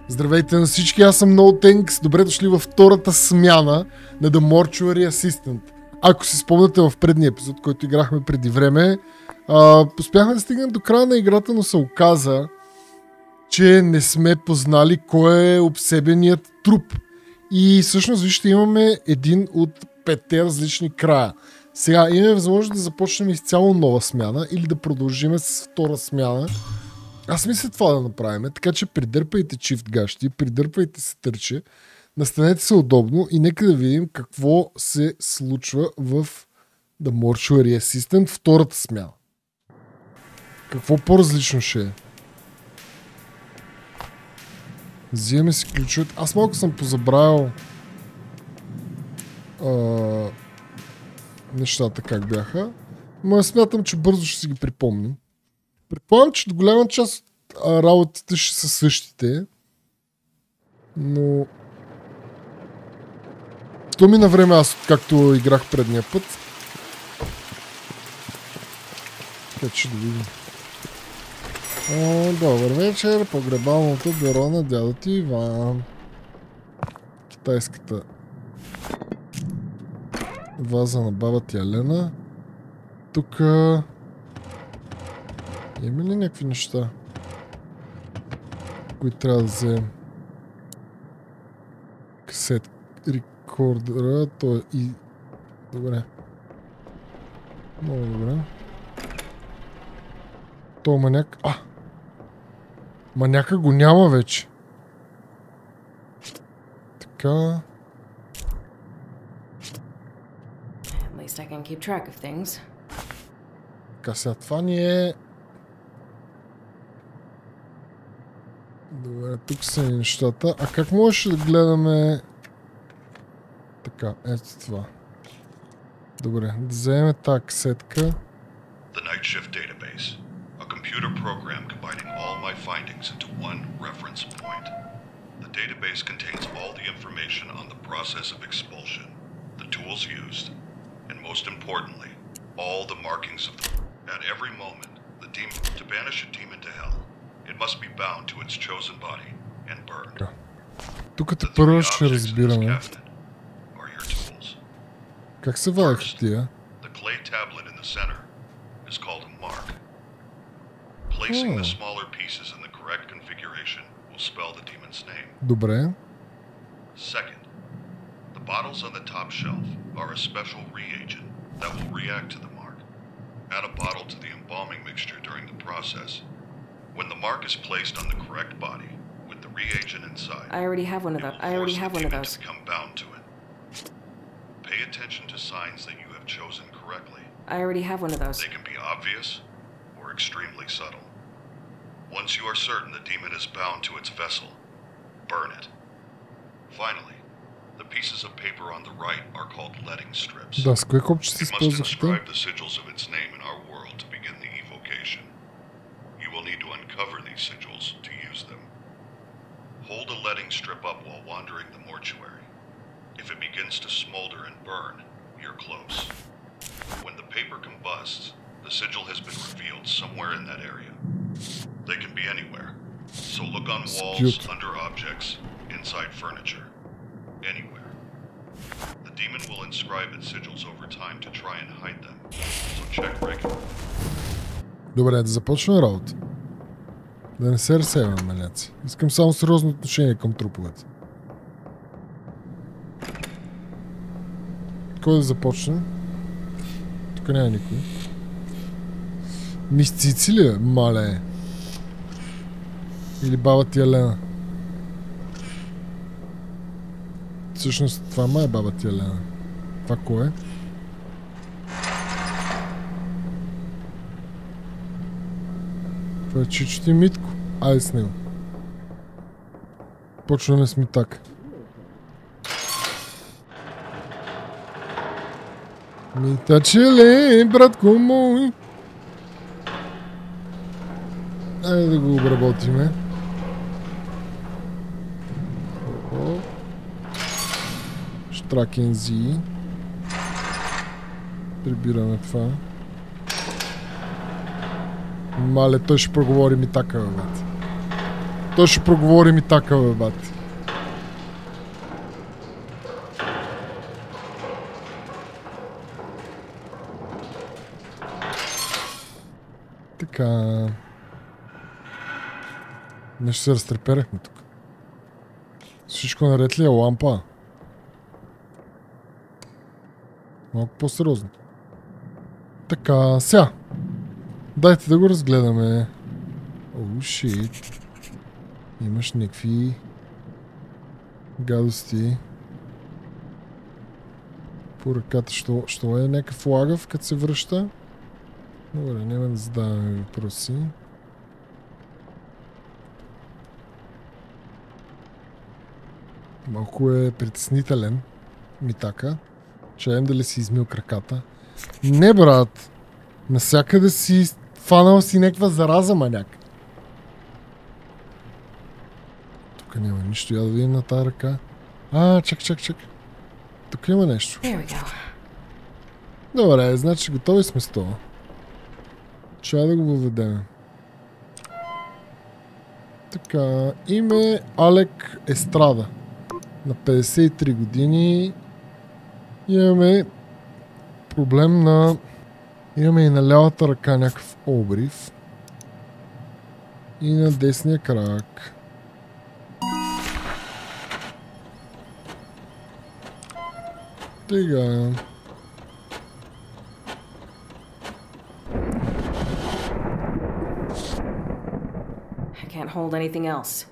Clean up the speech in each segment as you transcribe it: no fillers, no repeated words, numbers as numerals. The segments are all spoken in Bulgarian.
Здравейте на всички, аз съм NoThanks. Добре дошли във втората смяна на The Mortuary Assistant. Ако си спомняте в предния епизод, който играхме преди време, успяхме да стигнем до края на играта, но се оказа, че не сме познали кой е обсебеният труп. И всъщност, вижте, имаме един от 5 различни края. Сега имаме възможност да започнем изцяло нова смяна или да продължим с втора смяна. Аз мисля това да направим, така че придърпайте чифт гащи, придърпайте се търче, настанете се удобно и нека да видим какво се случва в The Mortuary Assistant втората смяна. Какво по-различно ще е? Взимаме си ключовете. Аз малко съм позабравил нещата как бяха, но смятам, че бързо ще си ги припомним. Предполагам, че до голяма част от работите ще са същите, но то мина време аз, както играх предния път. Така че да видим. Добър вечер, погребалното бюро на дядо ти Иван. Китайската ваза на баба ти Елена. Тук има ли някакви неща, които трябва да вземем? Касет рекордера, то е и... Добре. Много добре. То маняк... Маняка го няма вече. Така... Така сега, това ни е... Добре, тук са нещата. А как можеш да гледаме... Така, ето това. Добре, да вземем тази касетка. The Night Shift Database. A computer program combining all my findings into one reference point. The database contains all the information on the process of expulsion, the tools used, and most importantly, all the markings of the... At every moment, the demon... To banish a demon to hell, it must be bound to its chosen body and burned. Тук те първо ще разбираме. Как се вадиха тия? The clay tablet in the center is called a mark. Placing the smaller pieces in the correct configuration will spell the demon's name. Добре. Second, the bottles on the top shelf are a special reagent that will react to the mark. Add a bottle to the embalming mixture during the process. When the mark is placed on the correct body with the reagent inside, I already have one of those. to become bound to it. Pay attention to signs that you have chosen correctly. I already have one of those. They can be obvious or extremely subtle. Once you are certain the demon is bound to its vessel, burn it. Finally, the pieces of paper on the right are called letting strips. Да, с кое копче се You must използвахте? inscribe the sigils of its name in our world to begin the evocation. You will need to uncover these sigils to use them. Hold a letting strip up while wandering the mortuary. If it begins to smolder and burn, you're close. When the paper combusts, the sigil has been revealed somewhere in that area. They can be anywhere, so look on walls, under objects, inside furniture, anywhere. The demon will inscribe its sigils over time to try and hide them, so check regularly. Добре, да започваме работа. Да не се разсейваме, маляци. Искам само сериозно отношение към труповете. Кой да започне? Тук няма никой. Мисцици ли е? Мале. Или баба ти Елена? Всъщност това май е баба ти Елена. Това кой е? Това е чичо ти Митко. Айде с него. Почваме с Митак. Митаче ли, братко мой? Айде да го обработиме. Штракензи. Прибираме това. Мале, той ще проговори Митака, бе. Той ще проговори ми така, бе, бати. Така... Нещо се разтреперахме тук. Всичко наред ли е лампа? Малко по-сериозно. Така, сега. Дайте да го разгледаме. О, шит. Имаш някакви гадости. По ръката, що е някакъв лагав, като се връща? Добре, няма да задаваме въпроси. Малко е притеснителен. Митака. Чаем дали си измил краката. Не, брат! Насякъде си фанал си някаква зараза, маняк. Тук няма нищо. Я да видим на тази ръка. Чак. Тук има нещо. Добре, значи готови сме с това. Чая да го въведем. Така, име Алек Естрада. На 53 години. Имаме проблем на... Имаме и на лявата ръка някакъв обрив. И на десния крак. Тега. I can't hold anything else.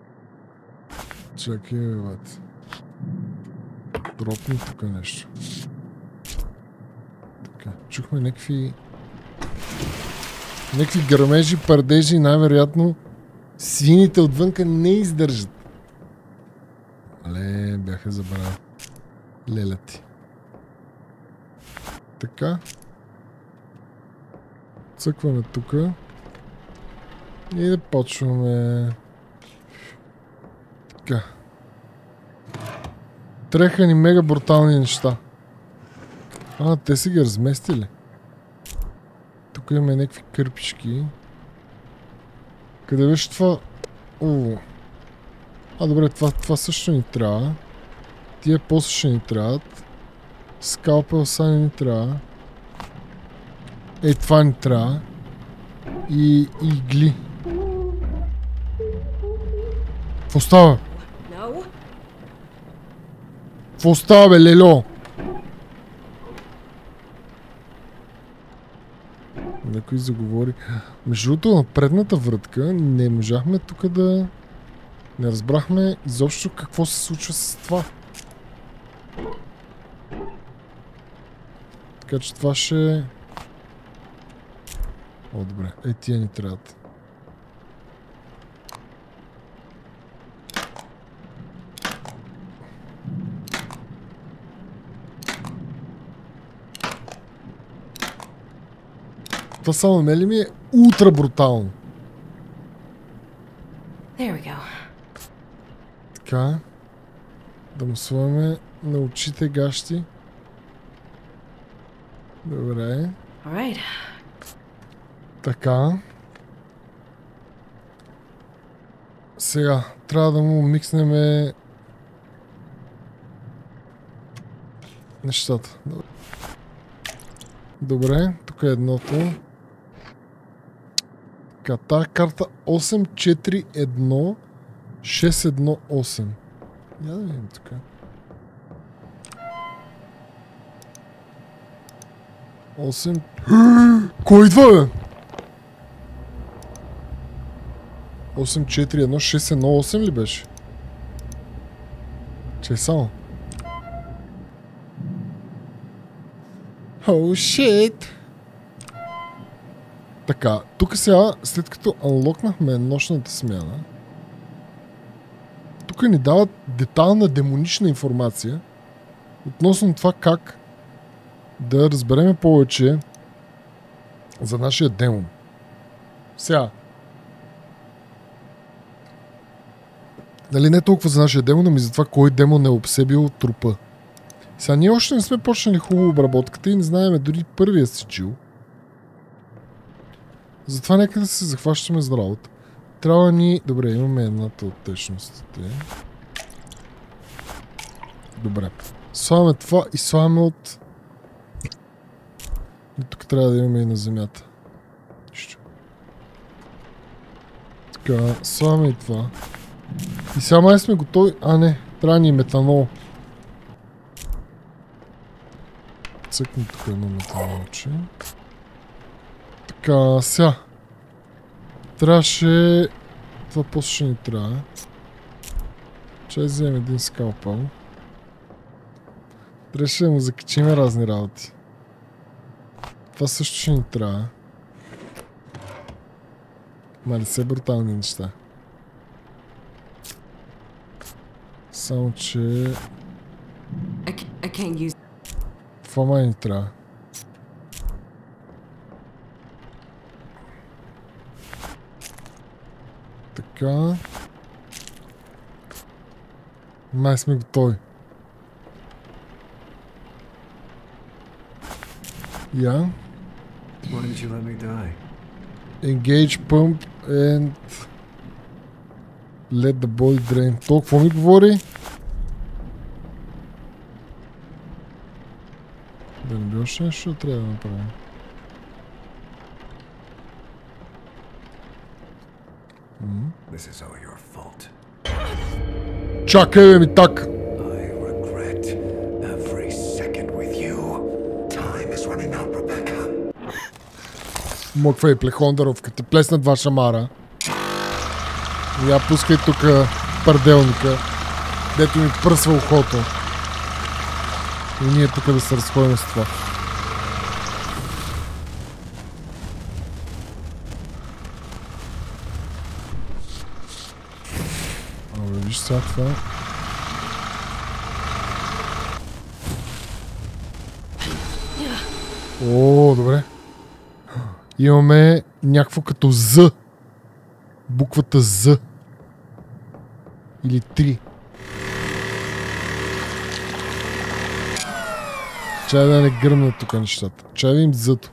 Чакай, бат. Дропни тук нещо. Така, чухме някакви гърмежи, пардежи, най-вероятно свините отвънка не издържат. Але, бяха забравили. Леля ти. Така. Цъкваме тука. И да почваме. Така. Треха ни мега брутални неща. Те си ги разместили. Тук имаме някакви кърпички. Къде беше това? Добре, това също ни трябва. Тия после ще ни трябват. Скалпел са ни трябва. Това ни трябва. И игли. Какво става? Какво става, бе, лело? Някой заговори. Между другото, на предната вратка не можахме тук да... Не разбрахме изобщо какво се случва с това. Така че това ще... Добре. Тия ни трябват. Това само на мен ли ми е ултра брутално. Така. Да му слагаме на очите гащи. Добре. Така. Сега, трябва да му микснеме нещата. Добре, тук е едното. Така, тази карта 841-618. Я да видим тук. Кой идва, бе? 841-618 ли беше? Че само. Shit! Така, тук сега, след като анлокнахме нощната смяна, тук ни дават детална демонична информация относно това как да разбереме повече за нашия демон. Сега, нали не толкова за нашия демон, ами за това кой демон е обсебил трупа. Сега ние още не сме почнали хубаво обработката и не знаем дори първия сичил. Затова нека да се захващаме за работа. Трябва ни... Добре, имаме едната от течностите. Добре. Слагаме това и слагаме от... И тук трябва да имаме и на земята. Така, слагаме и това. И сега май сме готови... А, не. Трябва ни метанол. Цъкни тук едно метанолче. Така, сега. Трябваше... Това после ще ни трябва. Ще вземем един скалпъл. Трябваше да му закачим разни работи. Това също ще ни трябва. Мали се брутални неща. Само че... Това май ни трябва. Така. Май сме готови. Я. Engage pump and let the body drain. То какво ми говори? Да не би още нещо трябва да направим. Чакай бе ми так! Моква и плехондаров, като те плеснат два шамара. Я пускай тук парделника, дето ми пръсва ухото. И ние тук да се разходим с това. Абе, виж сега това. О, добре. Имаме някакво като З. Буквата З. Или 3. Чай да не гръмнат тук нещата. Чай да им З-то.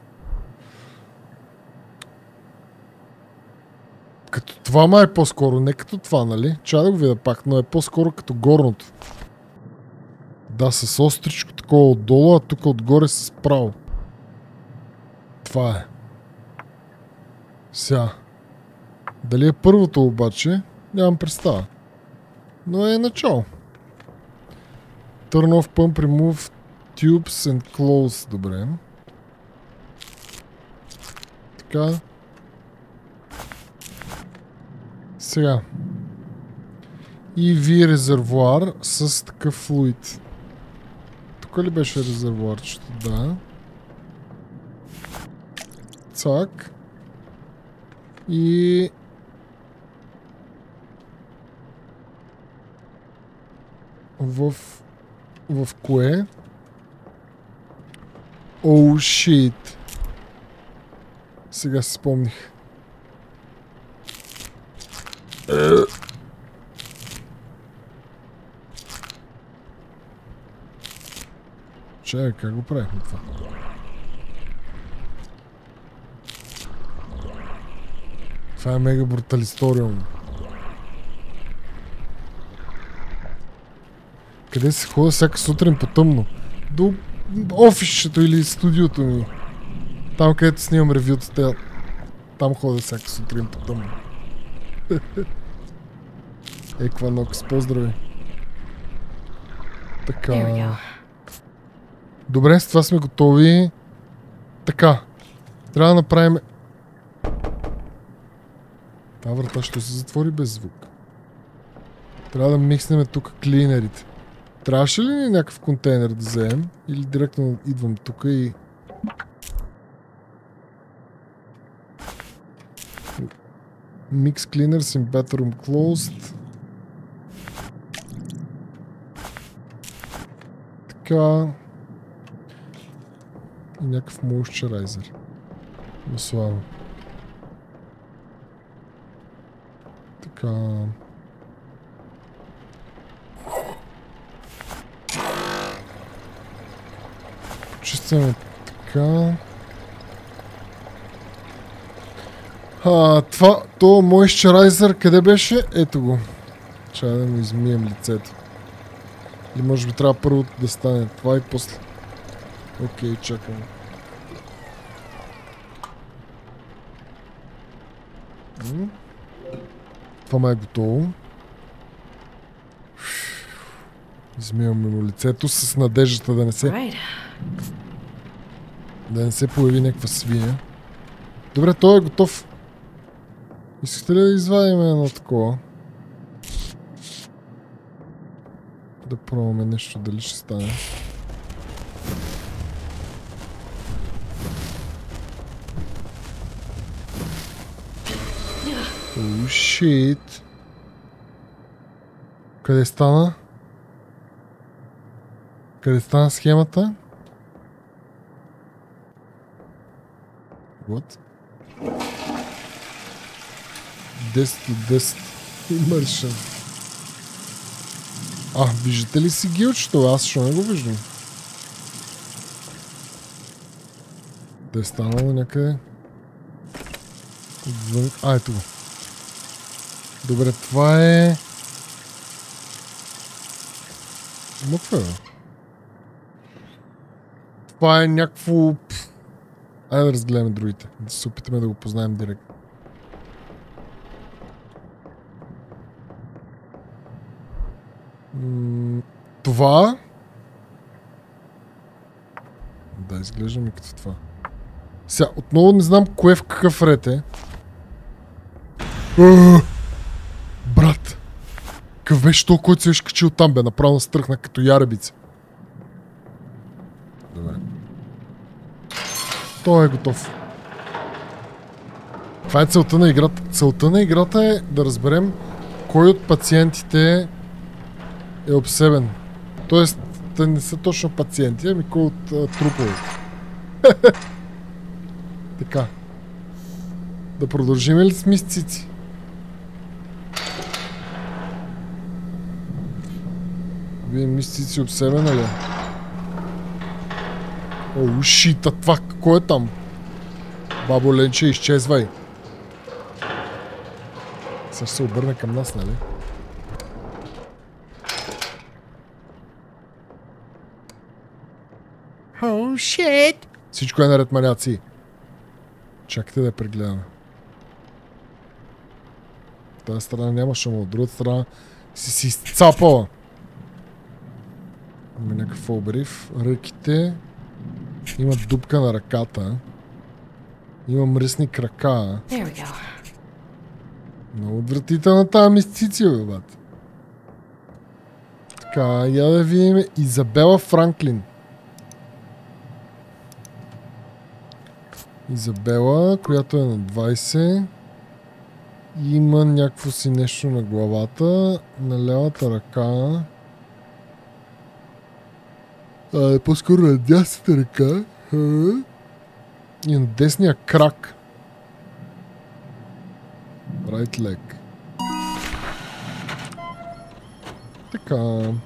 Като това ма е по-скоро, не като това, нали? Чай да го видя пак, но е по-скоро като горното. Да, с остричко такова отдолу, а тук отгоре с право. Това е. Сега. Дали е първото обаче, нямам представа. Но е начало. Turn off pump, remove tubes and close. Добре. Така. Сега. EV резервуар с такъв флуид. Тук ли беше резервуарчето? Да. Цак. И... В кое? Oh shit. Сега си спомних. Чакай, как го правихме това? Това е мега бруталисториум. Къде се ходя всяка сутрин по тъмно? До офисчето или студиото ми. Там, където снимам ревютата. Там ходя всяка сутрин по тъмно. Екванокс, поздрави. Така. Добре, с това сме готови. Така. Трябва да направим... Та врата ще се затвори без звук. Трябва да микснем тук клинерите. Трябваше ли ни някакъв контейнер да вземем? Или директно идвам тук и... Mix cleaners in bathroom closed. Така. И някакъв moisturizer. Слава. Така. Чистяме така. То moisturizer къде беше? Ето го. Чай да му измием лицето. Или може би трябва първо да стане това и после. Окей, чакам. Това май е готово. Измиваме му лицето с надеждата да не се появи някаква свиня. Добре, той е готов. Искате ли да извадим едно такова? Да пробваме нещо, дали ще стане. Oh shit. Къде стана? Къде стана схемата? What? 10 от 10. Имършен. Виждате ли си гилчето? Аз ще не го виждам. Да е станало някъде. Ето го. Добре, това е... Какво е? Това е някакво... Айде да разгледаме другите. Да се опитаме да го познаем директно. Това... Да, изглежда ми като това. Сега, отново не знам кое в какъв ред е. Брат! Какъв беше то, който се беше качил там, бе? Направо настръхна като яребица. Добре. Той е готов. Това е целта на играта. Целта на играта е да разберем кой от пациентите е обсебен. Тоест, те не са точно пациенти, ами кой от труповете. Така. Да продължим ли с мисцици? Вие мисцици обсебена ли? О, шита, това какво е там? Бабо Ленче, изчезвай. Сега ще се обърне към нас, нали? Oh, shit! Всичко е наред, маняци. Чакайте да я прегледаме. От тази страна няма шума, от другата страна си изцапала. Има някакъв обрив. Ръките. Има дупка на ръката. Има мръсни крака. Много отвратителна тази мисцици, бе, бат. Така, я да видим Изабела Франклин. Изабела, която е на 20. Има някакво си нещо на главата. На лявата ръка. По-скоро на дясната ръка. И на десния крак. Right leg. Така.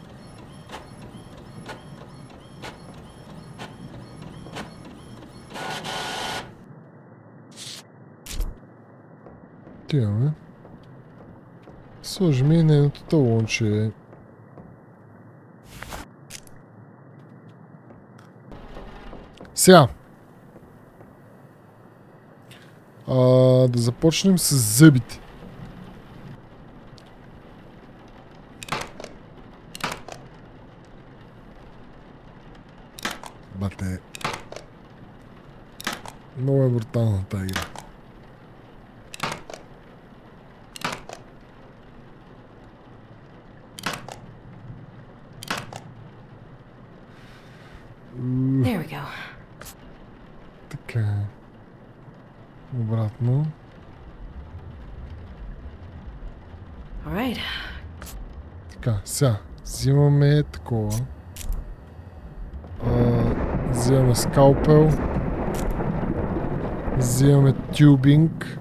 Тяме. Сложи ми нейното талонче. Сега. Да започнем с зъбите. Бате. Много е брутална тази игра. There we go. Така. Обратно. Alright. Така, сега. Взимаме такова. Взимаме скалпел. Взимаме тюбинг.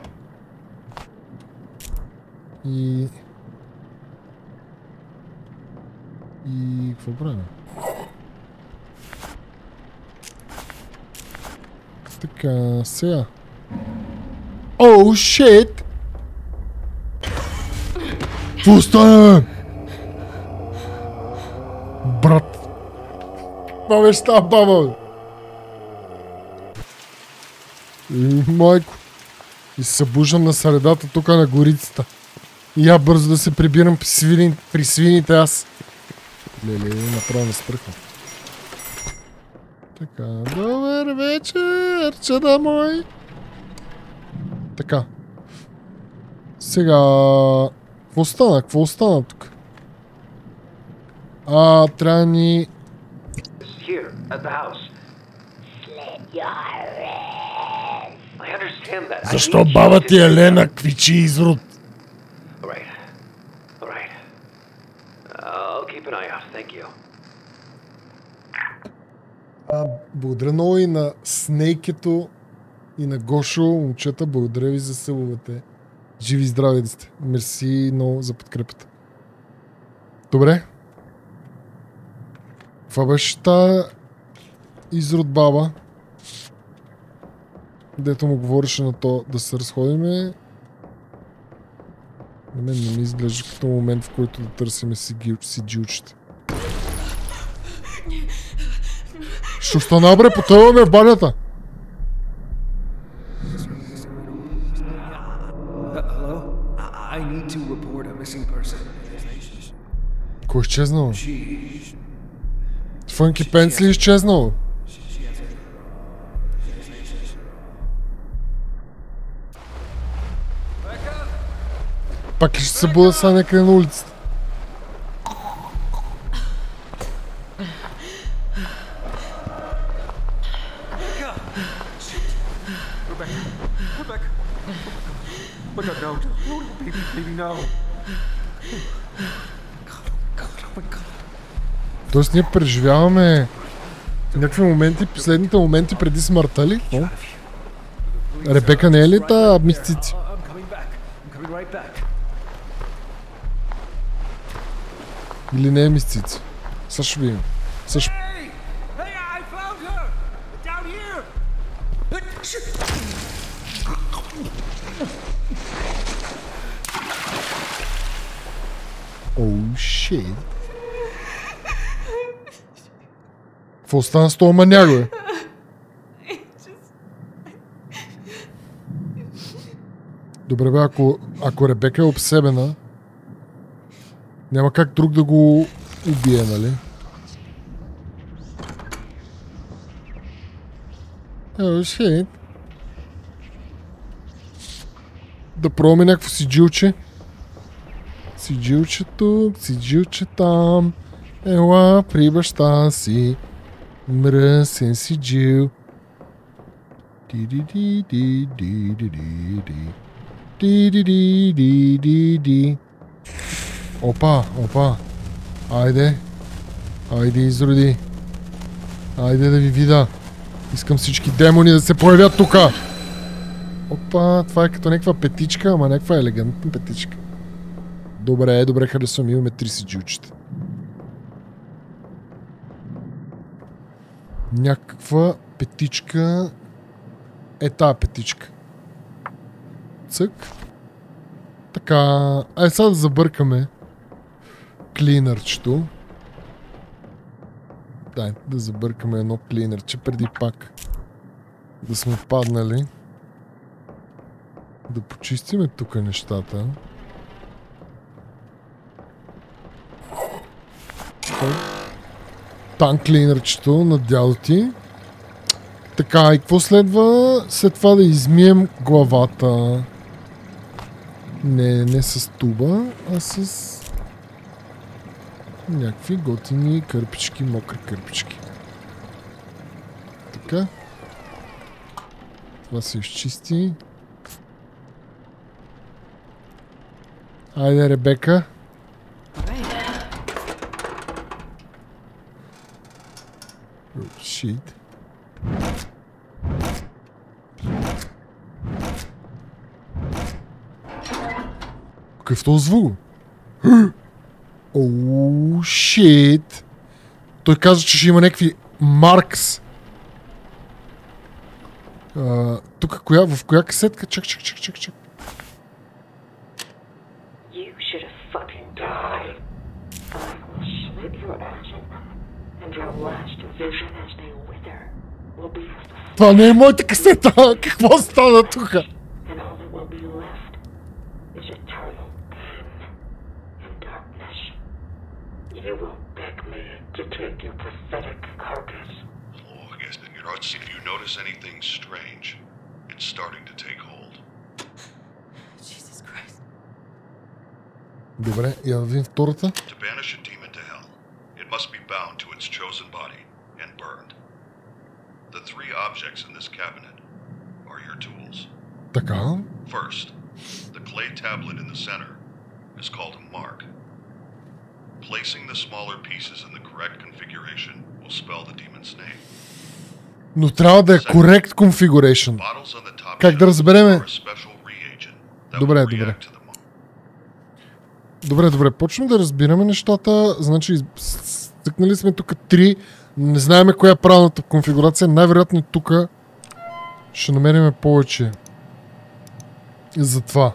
И какво правим? Така, сега. О! Оу, шит! Какво стана, бе? Брат! Това беше тази баба, бе! Майко! И се събуждам на средата тук на горицата. И я бързо да се прибирам при свините аз. Леле, направо ме спръхна. Така, добър вечер, чада мой. Така. Сега... Какво остана тук? Трябва ни... Here, at the house. I understand that. Защо баба ти Елена квичи изрод? Alright. Alright. I'll keep an eye out. Thank you. Благодаря много и на Снейкето и на Гошо, момчета, благодаря ви за събовете. Живи и здрави да сте. Мерси много за подкрепата. Добре. Това беше тая изрод баба, дето му говореше на то да се разходиме. На мен не ми изглежда като момент, в който да търсиме си джилчета. Що стана, бре? Потъваме в банята! Hello? I need to report a missing person. Кой е изчезнал? Фънки Пенс ли е изчезнал? Пак ли ще се буда сега някъде на улицата? Rebecca, no. Baby, no. Тоест ние преживяваме някакви моменти, последните моменти преди смъртта ли? О? Ребека не е ли та мистици? Или не е мистици? Сега ще видим. Оу, шит. Какво стана с този маняк, бе? Добре, бе, ако Ребека е обсебена, няма как друг да го убие, нали? Оу, шит. Да пробваме някакво си джилче. Сиджилче тук, сиджилче там. Ела при баща си. Мръсен сиджил. Опа. Айде. Айде, изроди. Айде да ви видя. Искам всички демони да се появят тука. Опа, това е като някаква петичка, ама някаква елегантна петичка. Добре, харесвам. Имаме 30 джилчета. Някаква петичка. Е тая петичка. Цък. Така. Ай сега да забъркаме клинърчето. Дай да забъркаме едно клинърче преди пак да сме паднали. Да почистиме тук нещата. Танк клинърчето на дядо ти. Така, и какво следва? След това да измием главата. Не с туба, а с някакви готини кърпички, мокри кърпички. Така. Това се изчисти. Айде, Ребека. Shit. Какъв този звук? Оу, шит. Той каза, че ще има някакви маркс. Тук в коя касетка? Чак. You should have fucking died. I will slit your engine, and your last vision as they wither will be of the Това не е моята касета! Какво стана тук? and all that will be left is eternal pain and darkness. You will beg me to take your pathetic carcass. Oh, I guess if you notice anything strange, it's starting to take hold. Jesus Christ. Добре, я да видим втората. To banish a demon to hell, it must be bound to its chosen body and burned. The three objects in this cabinet are your tools. Така. First, the clay tablet in the center is called a mark. Placing the smaller pieces in the correct configuration will spell the demon's name. Но трябва да е correct configuration. Bottles on the top Как да shelf разбереме? are a special reagent that Добре, will добре. react to the mark. Добре, почваме да разбираме нещата. Значи, стъкнали сме тук 3. Не знаеме коя е правилната конфигурация. Най-вероятно тук ще намерим повече за това.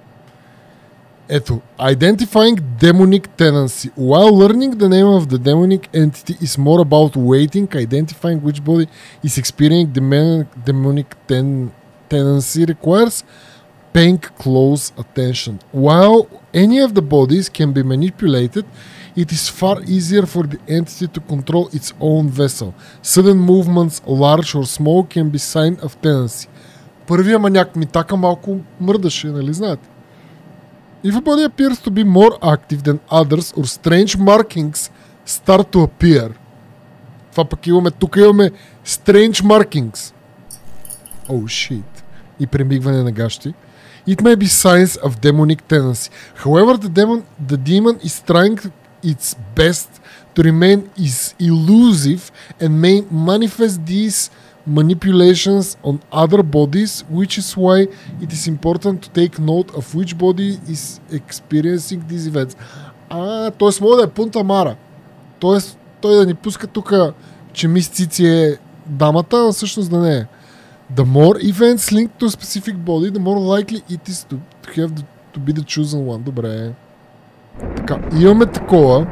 Ето, identifying demonic tendency. While learning the name of the demonic entity is more about waiting, identifying which body is experiencing demonic tendency requires paying close attention. While any of the bodies can be manipulated, it is far easier for the entity to control its own vessel. Sudden movements, large or small, can be sign of tendency. Първия маняк ми така малко мърдаше, нали знаете? If a body appears to be more active than others or strange markings start to appear. Това пък имаме, тук имаме strange markings. Oh shit. И премигване на гащи. It may be signs of demonic tendency. However, the demon is trying its best to remain elusive and may manifest these manipulations on other bodies, which is why it is important to take note of which body is experiencing these events. Т.е. може да е Пунта Мара. Т.е. той да ни пуска тук, че мис Цици е дамата, а всъщност да не е. The more events linked to a specific body, the more likely it is to have to be the chosen one. Добре. Така, имаме такова.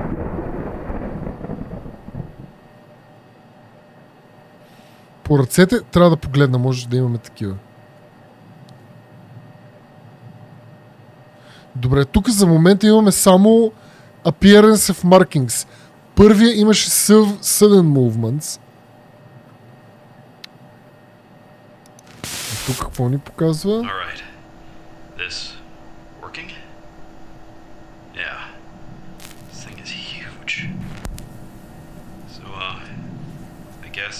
По ръцете трябва да погледна, може да имаме такива. Добре, тук за момента имаме само appearance of markings. Първия имаше sudden movements. Тук какво ни показва? Alright. This working? Yeah. This thing is huge. So, I guess,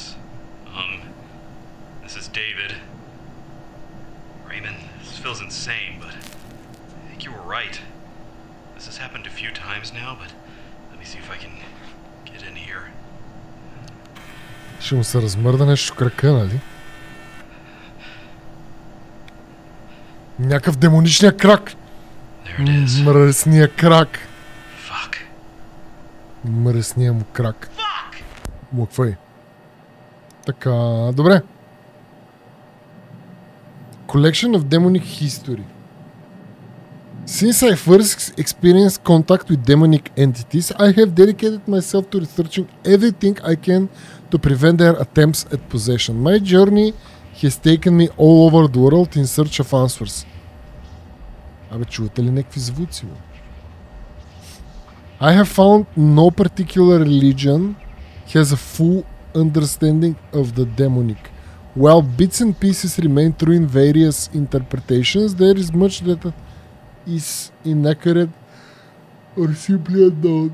this is David. Raymond, this feels insane, but I think you were right. This has happened a few times now, but let me see if I can get in here. Ще му се размърда нещо крака, нали? Някакъв демоничния крак. Мръсния крак. Fuck. Мръсния му крак. Муквай. Така, добре. Collection of demonic history. Since I first experienced contact with demonic entities, I have dedicated myself to researching everything I can to prevent their attempts at possession. My journey has taken me all over the world in search of answers. Абе, чувате ли някакви звуци? I have found no particular religion has a full understanding of the demonic. While bits and pieces remain true in various interpretations, there is much that is inaccurate or simply unknown.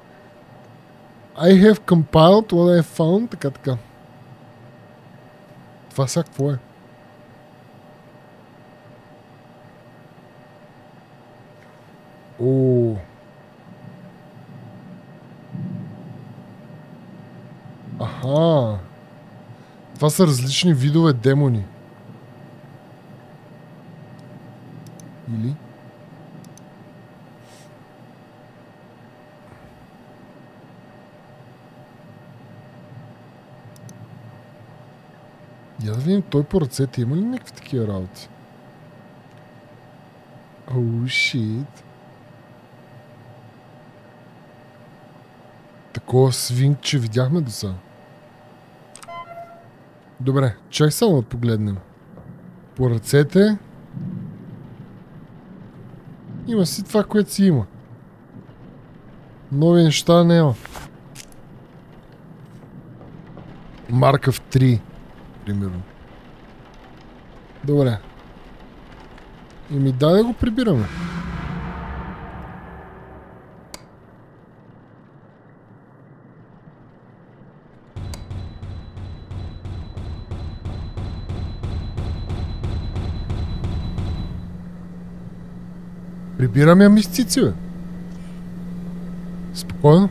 I have compiled what I have found. Така. Това сега какво е? О. Аха. Това са различни видове демони. Или? Я да видим той по ръцете има ли някакви такива работи? Оу, шит. Такова свинкче видяхме до сега. Добре, чай само да погледнем. По ръцете има си това, което си има. Нови неща няма. Маркъв 3, примерно. Добре. И ми дай да го прибираме. Прибираме мистици, бе. Спокойно.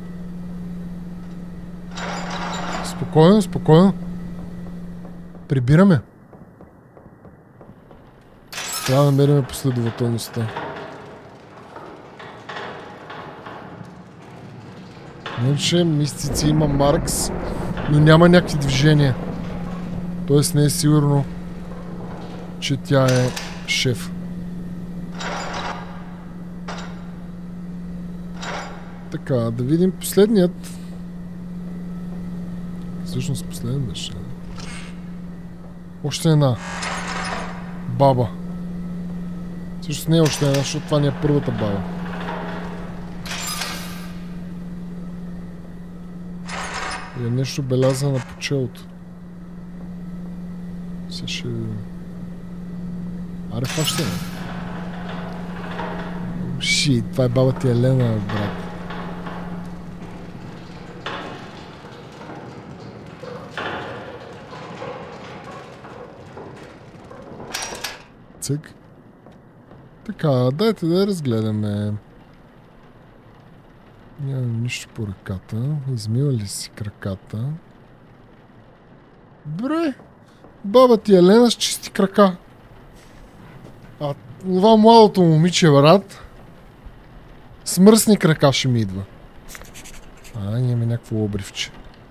Спокойно, спокойно. Прибираме. Трябва да намерим последователността. Иначе мистици има Маркс, но няма някакви движения. Тоест не е сигурно, че тя е шеф. Така, да видим последният. Всъщност последният беше. Още една. Баба. Всъщност не е още една, защото това не е първата баба. Е нещо белязано по челото. Сега ще... Аре, фащане. Шит, това е баба ти Елена, брат. Цък. Така, дайте да разгледаме. Няма нищо по ръката. Измива ли си краката? Добре. Баба ти Елена с чисти крака. А това младото момиче, брат, с мръсни крака ще ми идва. Имаме някакво обривче.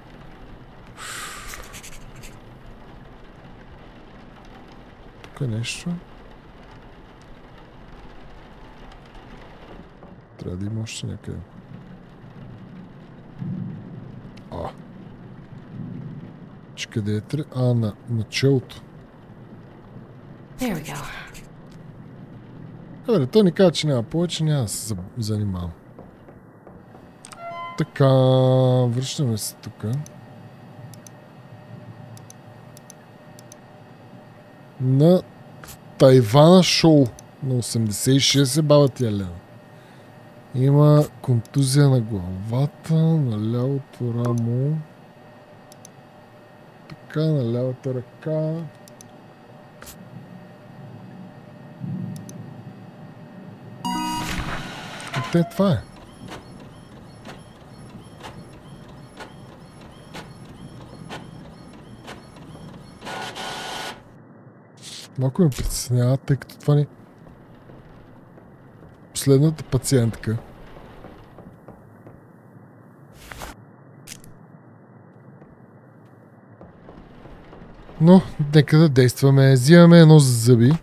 Тук е нещо. Трябва да има още някъде. Че къде е на челото. Добре, той ни казва, че няма повече, няма да се занимавам. Така, връщаме се тук. На Тайвана шоу на 86 е баба ти Елена. Има контузия на главата, на лявото рамо. Така, на лявата ръка. Те, това е. Малко ме притеснява, тъй като това ни последната пациентка. Но, нека да действаме. Взимаме едно за зъби.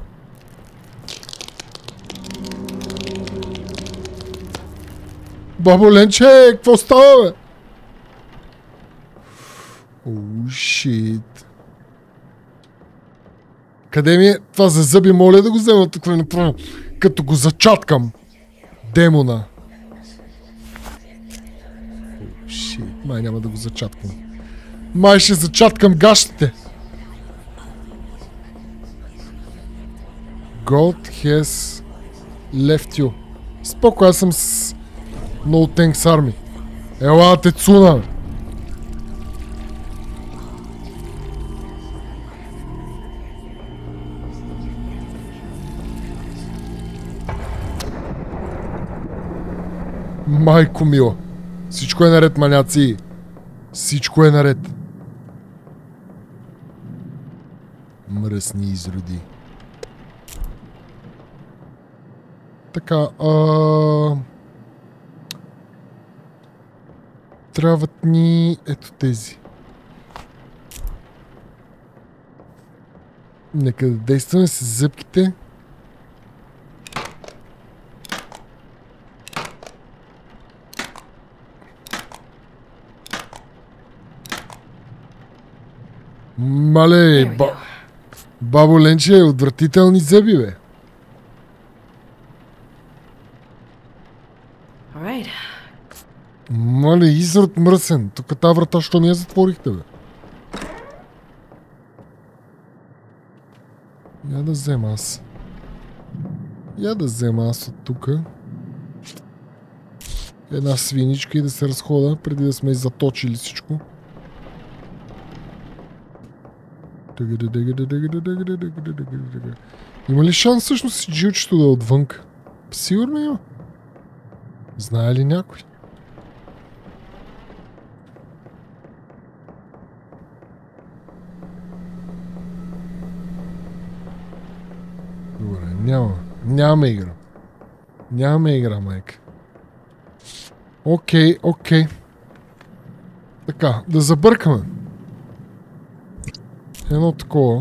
Бабо Ленче, какво става, бе? Оу, шит. Къде ми е това за зъби? Моля да го взема тук, направо. Като го зачаткам. Демона. Оу, шит. Май няма да го зачаткам. Май ще зачаткам гащите. God has left you. Споко, аз съм с No Thanks Army. Ела, Тецуна! Майко мила. Всичко е наред, маняци. Всичко е наред. Мръсни изроди. Така, трябват ни ето тези. Нека да действаме с зъбките. Мале, бабо Ленче, отвратителни зъби, бе. Alright. Мале, изрод мръсен. Тук тази врата, що ми я затворихте, бе? Я да взема аз. Я да взема аз от тука. Една свиничка и да се разхода, преди да сме заточили всичко. Има ли шанс всъщност джилчето да е отвънка? Сигурно има. Знае ли някой? Добре, нямаме игра. Нямаме игра, майка. Окей. Така, да забъркаме. Едно такова.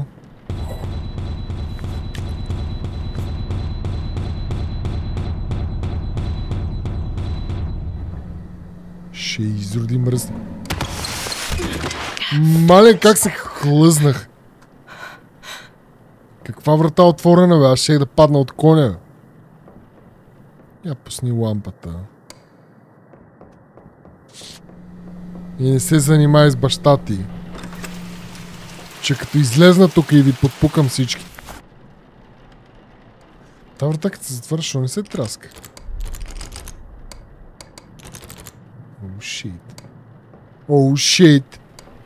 Ще изроди мръсни. Мале, как се хлъзнах. Каква врата отворена, бе? Аз ще да падна от коня. Я пусни лампата. И не се занимай с баща ти. Че като излезна тук и ви подпукам всички. Та врата като се затвърши, що не се траска. Oh shit. Oh shit.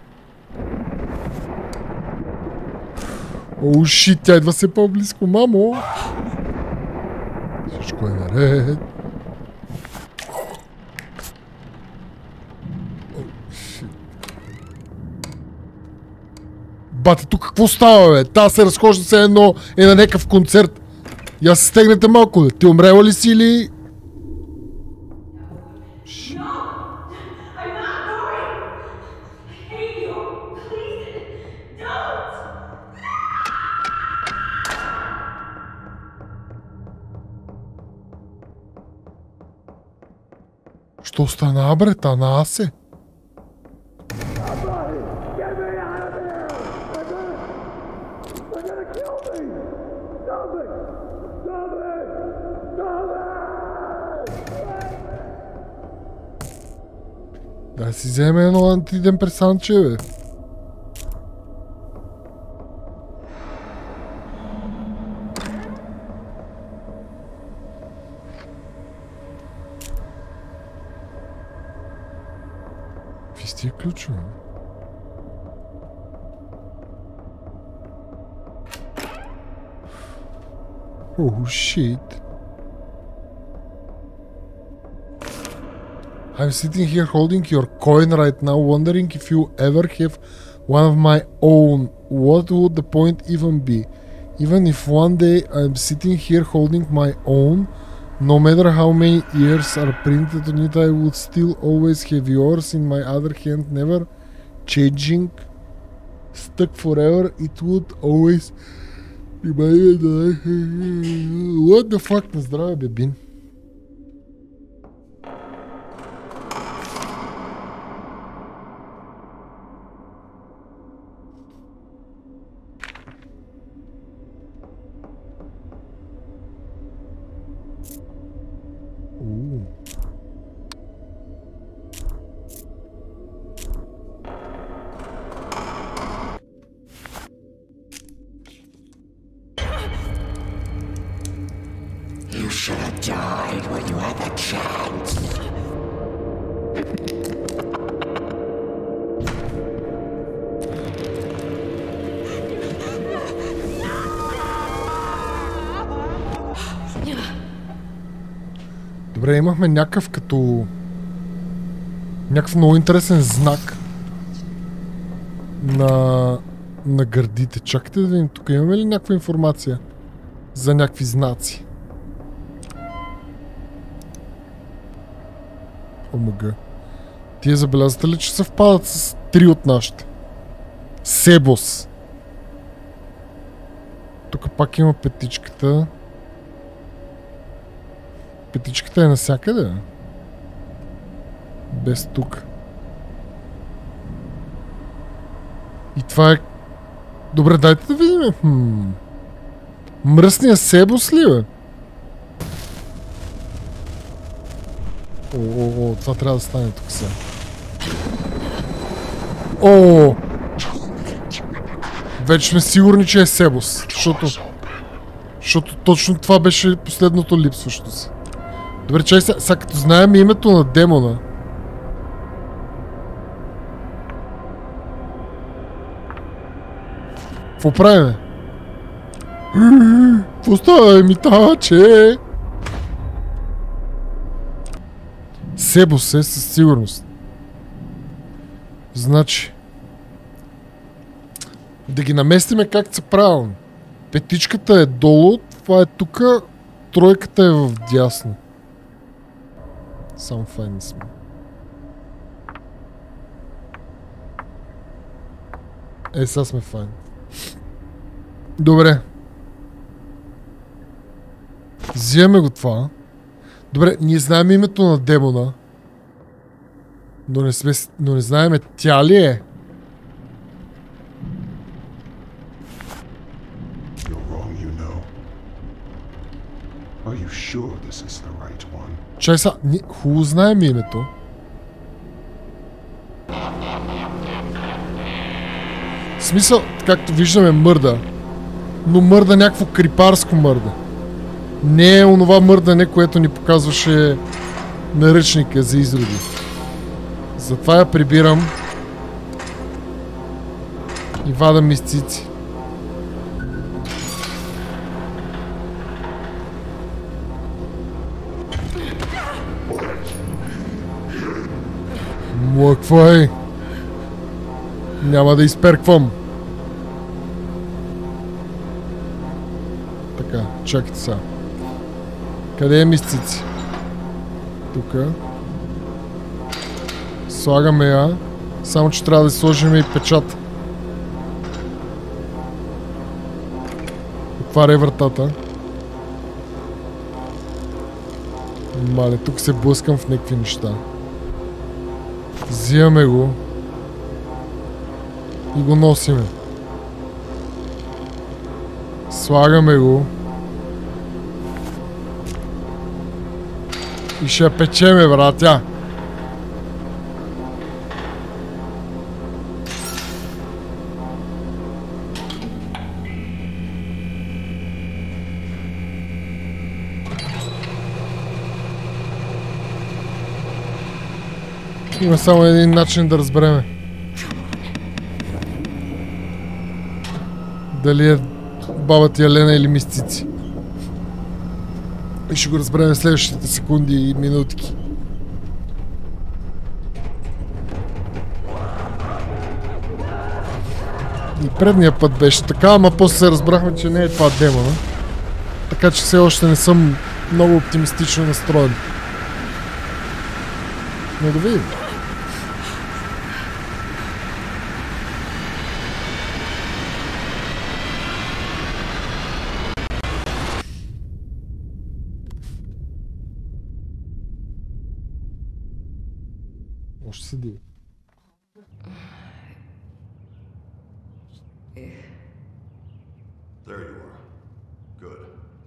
Oh shit, тя идва се по-близко, мамо. Всичко е наред. Бате, тук какво става, бе? Та се разхожда се едно е на някакъв концерт. Я се стегнете малко, бе. Ти умрела ли си или... Що стана, бре? Тана се. Да си вземе едно антидепресантче, бе. Какви с тия ключове? Oh shit. I'm sitting here holding your coin right now, wondering if you ever have one of my own. What would the point even be? Even if one day I'm sitting here holding my own, no matter how many years are printed on it, I would still always have yours in my other hand, never changing, stuck forever. It would always be my... What the fuck? На здраве, бебин. Добре, имахме някакъв като... някакъв много интересен знак на гърдите. Чакайте да видим, тук имаме ли някаква информация за някакви знаци? Омага. Тие забелязате ли, че съвпадат с 3 от нашите? Себос. пак има петичката. Петичката е насякъде. Без тук. И това е... Добре, дайте да видим. Мръсния Себос ли, бе? О, това трябва да стане тук сега. О! Вече сме сигурни, че е Себос, защото точно това беше последното липсващо се. Добре, чай сега като знаем името на демона. Какво правиме? Постай ми, таче! Себос е със сигурност. Значи... Да ги наместиме как се правилно. Петичката е долу, това е тука, тройката е в дясно. Само файни сме. Сега сме файни. Добре. Взимаме го това. Добре, ние знаем името на демона. Но не знаем тя ли е. Чай са, хубаво знаем името. В смисъл, както виждаме, мърда. Но мърда някакво крипарско мърда. Не е онова мърдане, което ни показваше наръчника за изроди. Затова я прибирам. И вада мисцици. Какво е? Няма да изперквам. Така, чакайте сега. Къде е мисцици? Тука. Слагаме я. Само че трябва да сложим и печат. Отваряй вратата. Мале, тук се блъскам в някакви неща. Взимаме го. И го носиме. Слагаме го. И ще я печеме, братя. Има само един начин да разбереме. Дали е баба ти Елена или мисцици. И ще го разберем следващите секунди и минутки. И предния път беше така, ама после се разбрахме, че не е това демона. Така че все още не съм много оптимистично настроен. Но да видим. Още седи. There you are. Good.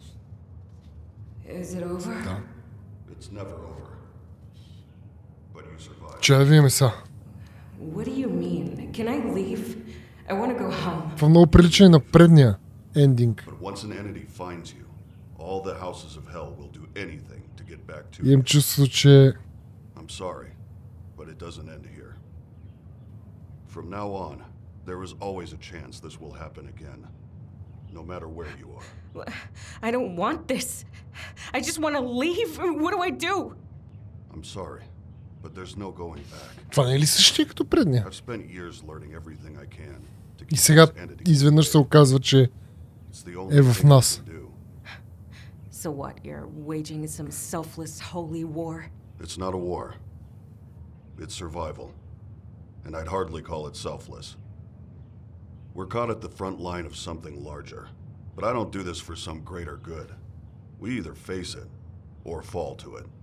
Is it over? Да. It's never over. But you survived. Че да видим сега. What do you mean? Can I leave? I want to go home. Това много прилича и на предния ендинг. But once an entity finds you, all the houses of hell will do anything to get back to Имам you. чувство, че... I'm sorry, but it doesn't end here. From now on, there is always a chance this will happen again, no matter where you are. I don't want this. I just want to leave. What do I do? I'm sorry, but there's no going back. Това не е ли същия като предния? I've spent years learning everything I can to И keep сега this entity. изведнъж се оказва, че It's the only е в thing we нас. can do. So what? You're waging some selfless holy war? It's not a war. It's survival. And I'd hardly call it selfless. We're caught at the front line of something larger. But I don't do this for some greater good. We either face it, or fall to it.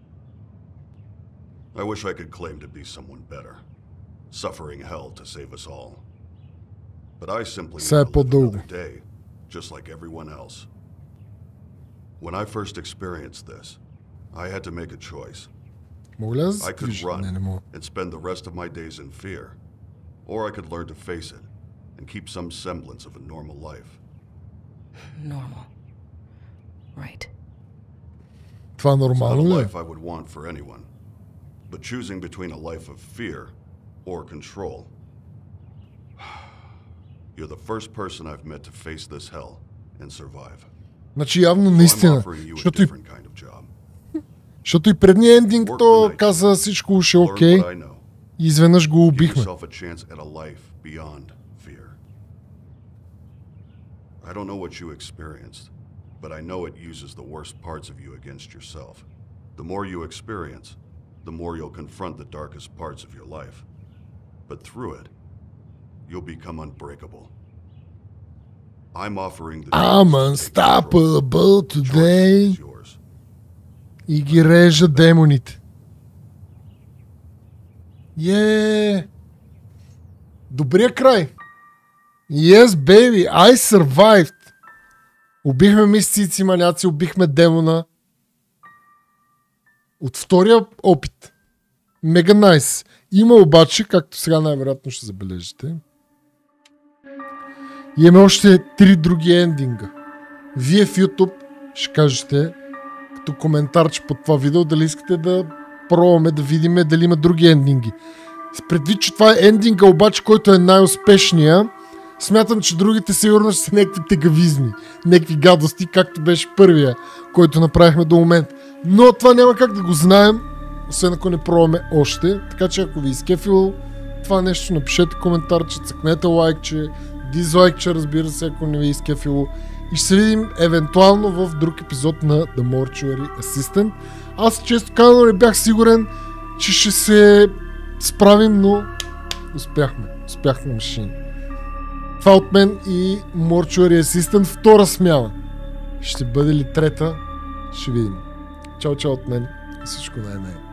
I wish I could claim to be someone better, suffering hell to save us all. But I simply Сега е want to live по-дълго. another day, just like everyone else. When I first experienced this, I had to make a choice. Мога ли да I се could движа? Не run мога. and spend the rest of my days in fear, or I could learn to face it and keep some semblance of a normal life. Normal. Right. Това It's not a нормално ли е? life I would want for anyone, but choosing between a life of fear or control. You're the first person I've met to face this hell and survive. Значи явно So I'm наистина. offering you a Защото и, different kind of job. защото и предния ендинг то каза всичко ще е Learn окей. what I know. И изведнъж го Give убихме. yourself a chance at a life beyond fear. I don't know what you experienced, but I know it uses the worst parts of you against yourself. The more you experience, the more you'll confront the darkest parts of your life. But through it, you'll become unbreakable. I'm offering the I'm choice to take control. unstoppable The choice today. is yours. И ги режа демоните. Добрия край. Yes, baby, I survived. Убихме мистици маняци, убихме демона. От втория опит. Мега найс. Има обаче, както сега най-вероятно ще забележите, имаме още 3 други ендинга. Вие в YouTube ще кажете като коментарче под това видео дали искате да пробваме да видим дали има други ендинги. С предвид, че това е ендинга обаче, който е най-успешния, смятам, че другите сигурно ще са някакви тегавизни, някакви гадости, както беше първия, който направихме до момента. Но това няма как да го знаем, освен ако не пробваме още. Така че ако ви изкефило това нещо, напишете коментарче, цъкнете лайкче, дизлайкче, разбира се, ако не ви изкефило. И ще се видим евентуално в друг епизод на The Mortuary Assistant. Аз често казано не бях сигурен, че ще се справим, но успяхме машини. Това от мен и Mortuary Assistant втора смяна. Ще бъде ли трета? Ще видим. Чао от мен и всичко най-най.